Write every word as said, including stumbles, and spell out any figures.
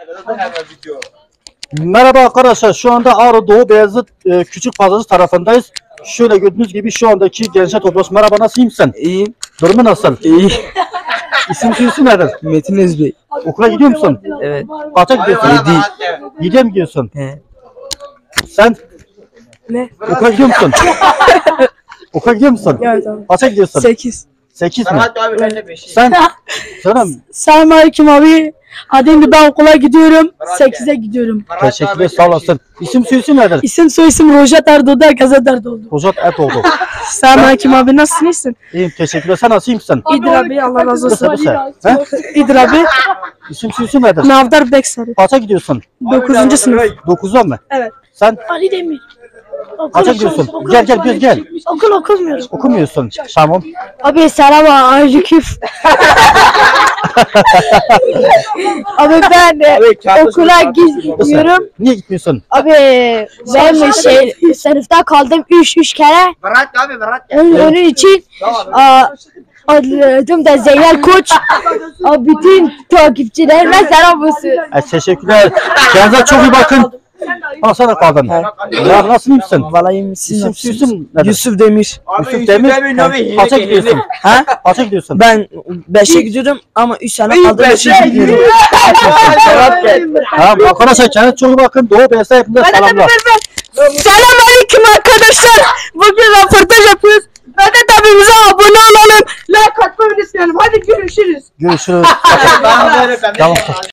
Merhaba arkadaşlar, şu anda Ağrı Doğu Beyazıt e, Küçük Pazarcı tarafındayız. Şöyle gördüğünüz gibi şu andaki gençler toplusu. Merhaba, nasılsın sen? İyiyim. Durumu nasıl? İyi. İsim soyisim nedir? Metin Özbey. Okula gidiyor musun? Evet. Kaça gidiyorsun? Yedi. Yediye mi gidiyorsun? He. Sen Ne? okula gidiyor musun? Okula gidiyor musun? Evet abi. Kaça gidiyorsun? Sekiz. Sekiz mi? Sen? Canım, Selamünaleyküm abi. Adım gibi ben okula gidiyorum. sekize gidiyorum. teşekkürler, sağ olasın. İsim soyisim nedir? İsim soyisim Rojat Erdoğdu, herkese dert oldu. Hocam et oldu. Selamünaleyküm abi, nasılsın, iyisin? İyiyim, teşekkürler. Sen nasılsın? İyidir abi, Allah razı Nasıl olsun. bu sen? He? İyidir abi. İsim soyisim nedir? Navdar Beksarı. Kaça gidiyorsun? dokuzuncu sınıf. Dokuzda mı? Evet. Sen Ali Demir. kaça gidiyorsun? Gel gel gel gel. Okul okumuyorum. Okumuyorsun. Tamam. Abi selamünaleyküm. Abi ben de okula gidiyorum. Niye gitmiyorsun? Abi ben şey sınıfta kaldım üç üç kere. Berat abi Berat. Onun, onun için aa, adım da Zeynel Koç. Aa, bütün takipçilerime selam olsun. E, teşekkürler. Kendinize çok iyi bakın. Ha, sana kaldın. Ya nasıl iyisin? Vallahi iyiyim. Siz İsim nasılsınız? soyisim nedir? Yusuf Demir. Yusuf Demir. Kaça gidiyorsun? Ha? Kaça gidiyorsun? Ben beşe gidiyorum ama üç sene kaldı. beşe gidiyorum. Tamam arkadaşlar, kendinize çok iyi bakın. Doğu Beyazıt'a hepinize selamlar. Selamünaleyküm arkadaşlar. Bugün röportaj yapıyoruz. Vedat abimize abone olalım. Like atmayı unutmayalım. Hadi görüşürüz. Görüşürüz. Tamam.